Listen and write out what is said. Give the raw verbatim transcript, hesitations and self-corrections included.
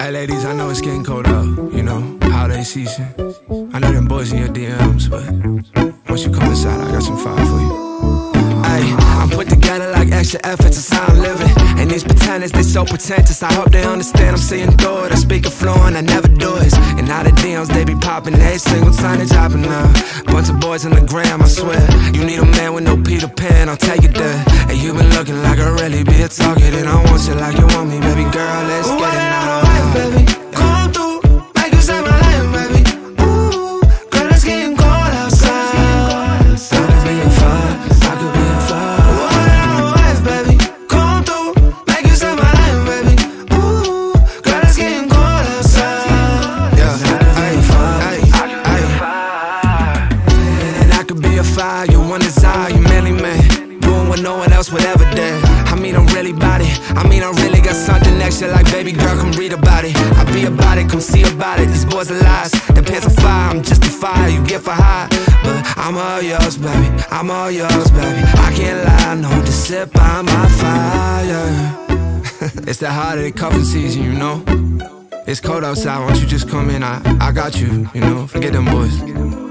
Alright ladies, I know it's getting cold out, you know, holiday season. I know them boys in your D Ms, but once you come inside, I got some fire for you. Ay, I'm put together like extra efforts, it's how I'm living. And these pretenders, they so pretentious, I hope they understand I'm seeing through it. I speak a fluent, I never do it. And now the D Ms, they be popping, every single time they dropping now. Bunch of boys on the gram, I swear. You need a man with no Peter Pan, I'll take it there. And you been looking like a really be a target, and I want you like you want me, baby girl, let's Ooh, get it now. Life, baby, come through, make you save my life, baby. Ooh, girl, it's getting cold outside. I could be a fire, I could be a fire. Ooh, life, baby, come through, make you save my life, baby. Ooh, girl, it's getting cold outside. Yeah, I could be a fire, I could be a fire. And I could be a fire, you one desire, you manly man. Doing what no one else would ever dare. I mean, I'm really about it. I mean, I really got something extra. Like, baby girl, come read about it. I be about it, come see about it. These boys are lies. The pants are fire. I'm just a fire. You get for high, but I'm all yours, baby. I'm all yours, baby. I can't lie. No, just sit by my fire. It's that holiday cuffing season, you know. It's cold outside. Won't you just come in? I I got you. You know, forget them boys.